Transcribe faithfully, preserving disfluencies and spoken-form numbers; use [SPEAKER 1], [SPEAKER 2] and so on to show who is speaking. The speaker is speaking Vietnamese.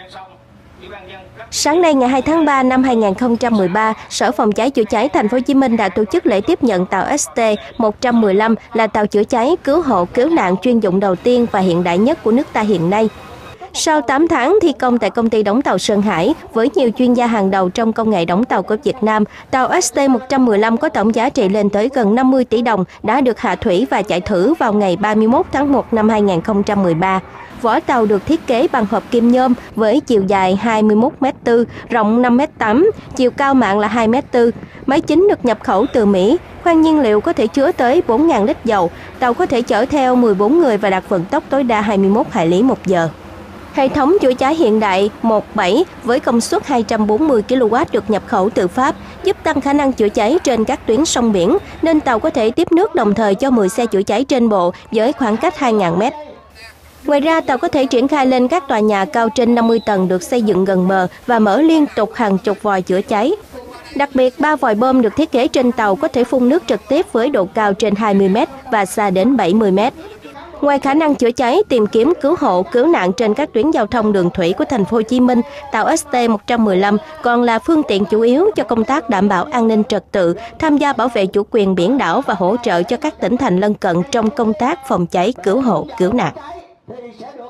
[SPEAKER 1] Sáng nay ngày hai tháng ba năm hai nghìn không trăm mười ba, Sở Phòng cháy chữa cháy Thành phố Hồ Chí Minh đã tổ chức lễ tiếp nhận tàu S T một trăm mười lăm là tàu chữa cháy cứu hộ cứu nạn chuyên dụng đầu tiên và hiện đại nhất của nước ta hiện nay. Sau tám tháng thi công tại công ty đóng tàu Sơn Hải, với nhiều chuyên gia hàng đầu trong công nghệ đóng tàu của Việt Nam, tàu S T một trăm mười lăm có tổng giá trị lên tới gần năm mươi tỷ đồng đã được hạ thủy và chạy thử vào ngày ba mươi mốt tháng một năm hai nghìn không trăm mười ba. Vỏ tàu được thiết kế bằng hợp kim nhôm với chiều dài hai mươi mốt mét bốn, rộng năm mét tám, chiều cao mạn là hai mét bốn. Máy chính được nhập khẩu từ Mỹ, khoang nhiên liệu có thể chứa tới bốn nghìn lít dầu. Tàu có thể chở theo mười bốn người và đạt vận tốc tối đa hai mươi mốt hải lý một giờ. Hệ thống chữa cháy hiện đại một bảy với công suất hai trăm bốn mươi ki lô oát được nhập khẩu từ Pháp, giúp tăng khả năng chữa cháy trên các tuyến sông biển, nên tàu có thể tiếp nước đồng thời cho mười xe chữa cháy trên bộ với khoảng cách hai nghìn mét. Ngoài ra, tàu có thể triển khai lên các tòa nhà cao trên năm mươi tầng được xây dựng gần bờ và mở liên tục hàng chục vòi chữa cháy. Đặc biệt, ba vòi bơm được thiết kế trên tàu có thể phun nước trực tiếp với độ cao trên hai mươi mét và xa đến bảy mươi mét. Ngoài khả năng chữa cháy, tìm kiếm, cứu hộ, cứu nạn trên các tuyến giao thông đường thủy của Thành phố Hồ Chí Minh, tàu S T một trăm mười lăm còn là phương tiện chủ yếu cho công tác đảm bảo an ninh trật tự, tham gia bảo vệ chủ quyền biển đảo và hỗ trợ cho các tỉnh thành lân cận trong công tác phòng cháy, cứu hộ, cứu nạn.